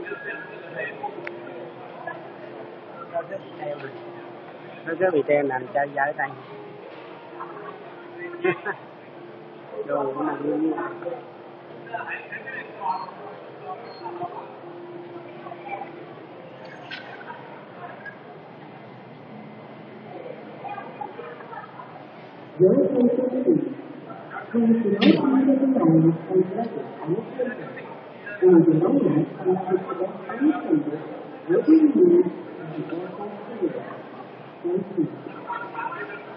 Nó cứ bị tem làm cho giấy tay đồ của mình như Với không có cái gì không thì nói không cho cái lòng mà không có được ảnh hưởng còn thì nói lại không ai có thể thắng thành được với cái gì thì con không có được nói gì